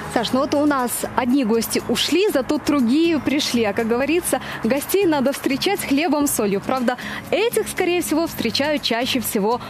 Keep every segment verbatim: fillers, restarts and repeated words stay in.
Саш, ну вот у нас одни гости ушли, зато другие пришли. А как говорится, гостей надо встречать хлебом, солью. Правда, этих, скорее всего, встречают чаще всего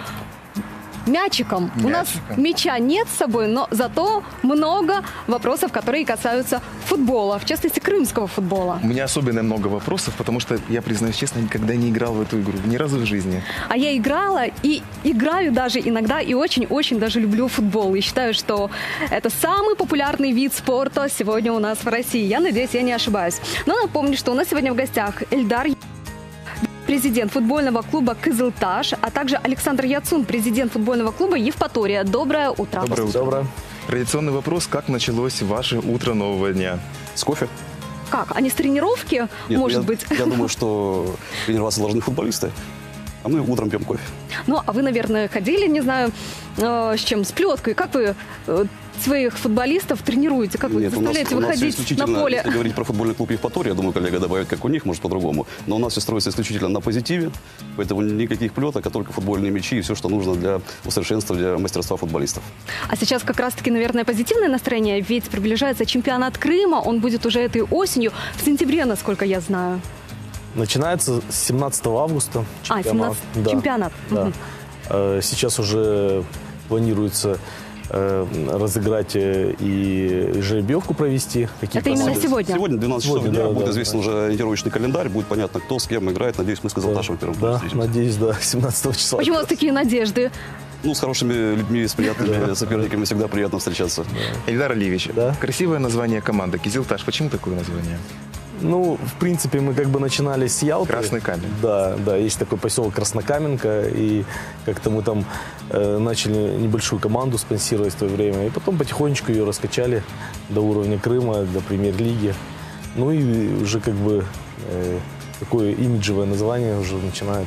мячиком. Мячиком. У нас мяча нет с собой, но зато много вопросов, которые касаются футбола, в частности, крымского футбола. У меня особенно много вопросов, потому что, я признаюсь честно, никогда не играл в эту игру, ни разу в жизни. А я играла и играю даже иногда, и очень-очень даже люблю футбол. И считаю, что это самый популярный вид спорта сегодня у нас в России. Я надеюсь, я не ошибаюсь. Но напомню, что у нас сегодня в гостях Эльдар, президент футбольного клуба «Кызылташ», а также Александр Яцун, президент футбольного клуба «Евпатория». Доброе утро. Доброе утро. Доброе. Традиционный вопрос: как началось ваше утро нового дня? С кофе? Как? А не с тренировки, Нет, может я, быть? Я думаю, что тренироваться должны футболисты, а мы утром пьем кофе. Ну, а вы, наверное, ходили, не знаю, э, с чем, с плеткой. Как вы э, своих футболистов тренируете? Как вы Нет, у нас, заставляете у нас выходить исключительно, на поле? если говорить про футбольный клуб «Евпатория», я думаю, коллега добавит, как у них, может, по-другому. Но у нас все строится исключительно на позитиве, поэтому никаких плеток, а только футбольные мячи и все, что нужно для усовершенствования мастерства футболистов. А сейчас как раз-таки, наверное, позитивное настроение, ведь приближается чемпионат Крыма, он будет уже этой осенью, в сентябре, насколько я знаю. Начинается с семнадцатого августа А, чемпионат. семнадцатого Да, чемпионат. да. Мгм. Э, Сейчас уже планируется э, разыграть э, и жеребьевку провести. Какие Это именно команды. сегодня? Сегодня двенадцать часов Сегодня, дня да, будет да, известен да. уже ориентировочный календарь, будет понятно, кто с кем играет. Надеюсь, мы с «Кызылташем» первым Да, встретимся. надеюсь, да, семнадцатого числа. Почему у вас такие надежды? Ну, с хорошими людьми, с приятными соперниками всегда приятно встречаться. Эльдар Алиевич, Да? красивое название команды «Кызылташ». Почему такое название? Ну, в принципе, мы как бы начинали с Ялты. Красный камень. Да, да, есть такой поселок Краснокаменка, и как-то мы там э, начали небольшую команду спонсировать в то время, и потом потихонечку ее раскачали до уровня Крыма, до премьер-лиги. Ну и уже как бы э, такое имиджевое название уже начинает.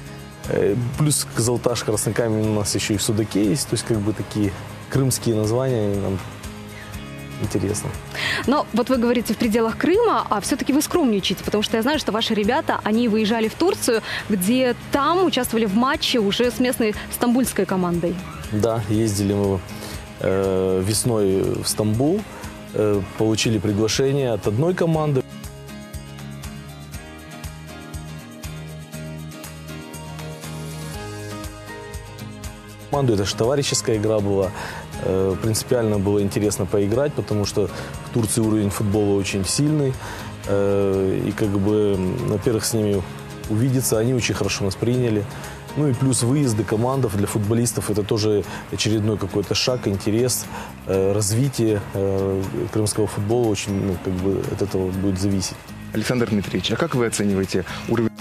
Э, плюс Кызылташ, Красный камень у нас еще и в Судаке есть, то есть как бы такие крымские названия, и нам интересно. Но вот вы говорите в пределах Крыма, а все-таки вы скромничаете, потому что я знаю, что ваши ребята, они выезжали в Турцию, где там участвовали в матче уже с местной стамбульской командой. Да, ездили мы э, весной в Стамбул, э, получили приглашение от одной команды. Команду, это же товарищеская игра была. Э, принципиально было интересно поиграть, потому что в Турции уровень футбола очень сильный. Э, и как бы, во-первых, с ними увидеться, они очень хорошо нас приняли. Ну и плюс выезды командов для футболистов – это тоже очередной какой-то шаг, интерес, э, развитие э, крымского футбола очень, ну, как бы от этого будет зависеть. Александр Дмитриевич, а как вы оцениваете уровень?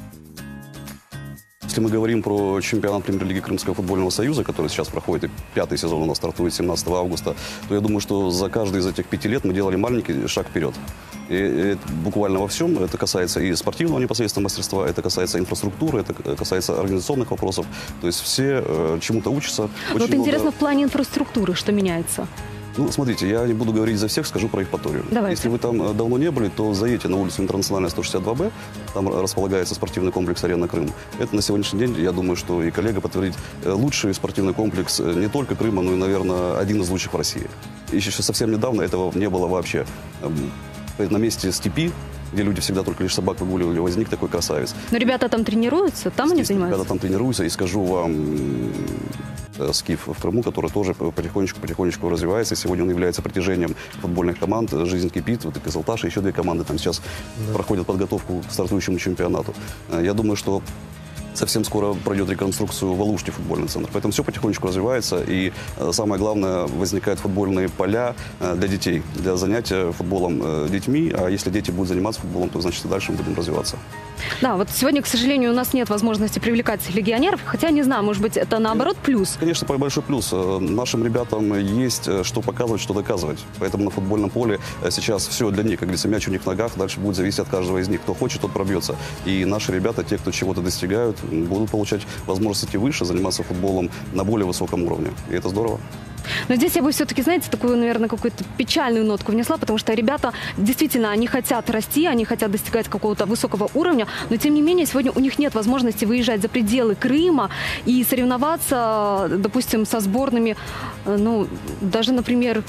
Если мы говорим про чемпионат премьер-лиги Крымского футбольного союза, который сейчас проходит, и пятый сезон у нас стартует семнадцатого августа, то я думаю, что за каждый из этих пяти лет мы делали маленький шаг вперед. И, и буквально во всем. Это касается и спортивного непосредственно мастерства, это касается инфраструктуры, это касается организационных вопросов. То есть все э, чему-то учатся. Вот Очень интересно, много... в плане инфраструктуры что меняется? Ну, смотрите, я не буду говорить за всех, скажу про Евпаторию. Давайте. Если вы там э, давно не были, то заедьте на улицу Интернациональная, сто шестьдесят два Б. Там располагается спортивный комплекс «Арена Крым». Это на сегодняшний день, я думаю, что и коллега подтвердит, э, лучший спортивный комплекс э, не только Крыма, но и, наверное, один из лучших в России. И еще совсем недавно этого не было вообще. На месте степи, где люди всегда только лишь собак выгуливали, возник такой красавец. Но ребята там тренируются, там они занимаются? Ребята там тренируются, и скажу вам, э, Скиф в Крыму, который тоже потихонечку-потихонечку развивается. Сегодня он является притяжением футбольных команд. Жизнь кипит. Вот и «Кызылташ», и еще две команды там сейчас да. проходят подготовку к стартующему чемпионату. Я думаю, что совсем скоро пройдет реконструкцию в Алуште футбольный центр. Поэтому все потихонечку развивается. И э, самое главное, возникают футбольные поля э, для детей, для занятия футболом э, детьми. А если дети будут заниматься футболом, то, значит, и дальше мы будем развиваться. Да, вот сегодня, к сожалению, у нас нет возможности привлекать легионеров. Хотя, не знаю, может быть, это наоборот плюс? Конечно, большой плюс. Нашим ребятам есть что показывать, что доказывать. Поэтому на футбольном поле сейчас все для них. Как говорится, мяч у них в ногах. Дальше будет зависеть от каждого из них. Кто хочет, тот пробьется. И наши ребята, те, кто чего-то достигают, будут получать возможность идти выше, заниматься футболом на более высоком уровне. И это здорово. Но здесь я бы все-таки, знаете, такую, наверное, какую-то печальную нотку внесла, потому что ребята действительно, они хотят расти, они хотят достигать какого-то высокого уровня, но тем не менее сегодня у них нет возможности выезжать за пределы Крыма и соревноваться, допустим, со сборными, ну, даже, например,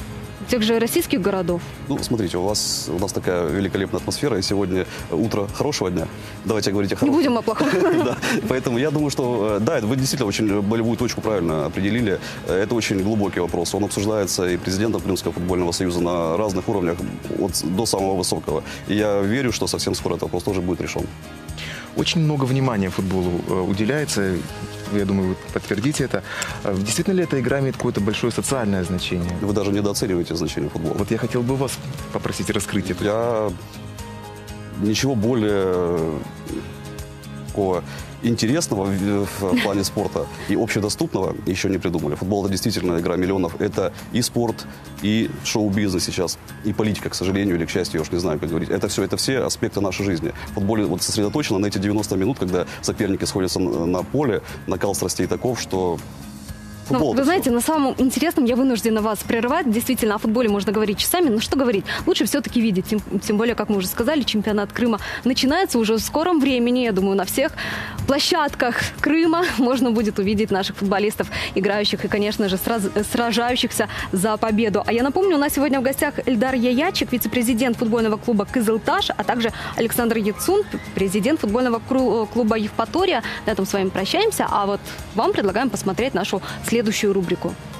тех же российских городов? Ну, смотрите, у вас у нас такая великолепная атмосфера, и сегодня утро хорошего дня. Давайте говорить о Не хорошем. будем о плохом. Да, поэтому я думаю, что, да, вы действительно очень болевую точку правильно определили. Это очень глубокий вопрос. Он обсуждается и президентом Крымского футбольного союза на разных уровнях, от, до самого высокого. И я верю, что совсем скоро этот вопрос тоже будет решен. Очень много внимания футболу э, уделяется, я думаю, вы подтвердите это. Э, Действительно ли эта игра имеет какое-то большое социальное значение? Вы даже недооцениваете значение футбола. Вот я хотел бы вас попросить раскрыть это. Я ничего более такого интересного в, в плане спорта и общедоступного еще не придумали. Футбол – это действительно игра миллионов. Это и спорт, и шоу-бизнес сейчас, и политика, к сожалению, или к счастью, я уж не знаю, как говорить. Это все, это все аспекты нашей жизни. В футболе вот сосредоточено на эти девяносто минут, когда соперники сходятся на, на поле, накал страстей таков, что... Ну, Футбол, вы знаете, все. на самом интересном я вынуждена вас прерывать. Действительно, о футболе можно говорить часами, но что говорить? Лучше все-таки видеть. Тем, тем более, как мы уже сказали, чемпионат Крыма начинается уже в скором времени. Я думаю, на всех площадках Крыма можно будет увидеть наших футболистов, играющих и, конечно же, сраз, сражающихся за победу. А я напомню, у нас сегодня в гостях Эльдар Яячек, вице-президент футбольного клуба «Кызылташ», а также Александр Яцун, президент футбольного клуба «Евпатория». На этом с вами прощаемся, а вот вам предлагаем посмотреть нашу следующую рубрику.